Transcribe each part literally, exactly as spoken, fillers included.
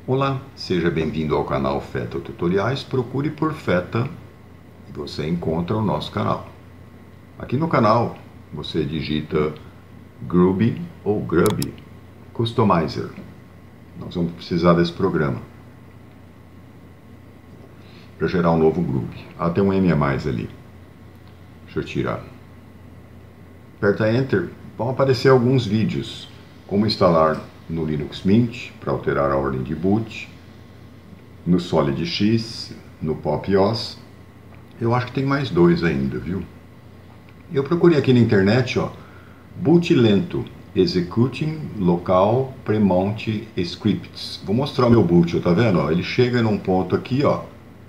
Olá, seja bem-vindo ao canal Feta Tutoriais. Procure por Feta e você encontra o nosso canal. Aqui no canal você digita Groovy ou Grub Customizer. Nós vamos precisar desse programa para gerar um novo groove. Ah, tem um M a mais ali. Deixa eu tirar. Aperta Enter, vão aparecer alguns vídeos. Como instalar no Linux Mint para alterar a ordem de boot, no SolidX, no PopOS. Eu acho que tem mais dois ainda, viu? Eu procurei aqui na internet, ó, boot lento, executing local premount scripts. Vou mostrar o meu boot, ó, tá vendo? Ó, ele chega num ponto aqui, ó.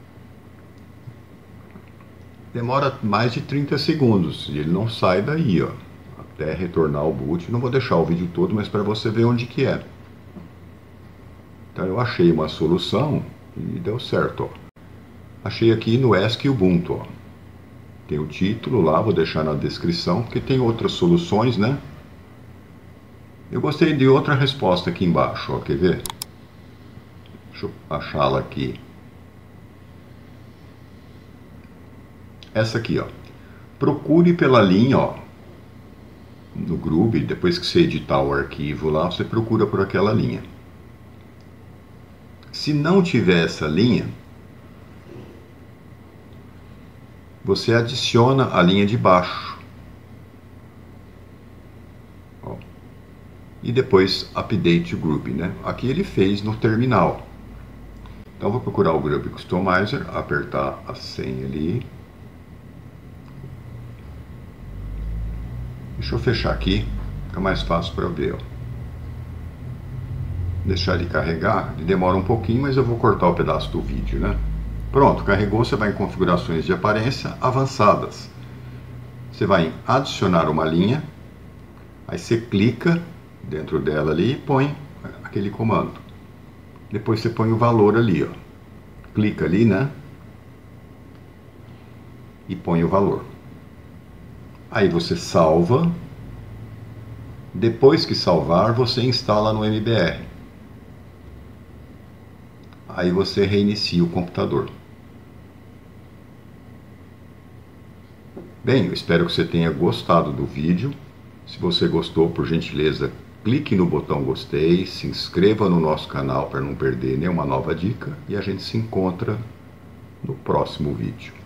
Demora mais de trinta segundos e ele não sai daí, ó, até retornar ao boot. Não vou deixar o vídeo todo, mas para você ver onde que é. Então eu achei uma solução e deu certo, ó. Achei aqui no Ask Ubuntu, ó. Tem o título lá, vou deixar na descrição, porque tem outras soluções, né? Eu gostei de outra resposta aqui embaixo, ó, quer ver? Deixa eu achá-la aqui. Essa aqui, ó. Procure pela linha, ó, no Groovy, depois que você editar o arquivo lá, você procura por aquela linha. Se não tiver essa linha, você adiciona a linha de baixo. Ó. E depois update o Groovy, né? Aqui ele fez no terminal. Então vou procurar o Groovy Customizer, apertar a senha ali. Deixa eu fechar aqui, fica mais fácil para eu ver, ó. Deixar ele carregar, ele demora um pouquinho, mas eu vou cortar o pedaço do vídeo, né? Pronto, carregou, você vai em configurações de aparência avançadas. Você vai em adicionar uma linha, aí você clica dentro dela ali e põe aquele comando. Depois você põe o valor ali, ó. Clica ali, né? E põe o valor. Aí você salva. Depois que salvar, você instala no M B R. Aí você reinicia o computador. Bem, eu espero que você tenha gostado do vídeo. Se você gostou, por gentileza, clique no botão gostei, se inscreva no nosso canal para não perder nenhuma nova dica e a gente se encontra no próximo vídeo.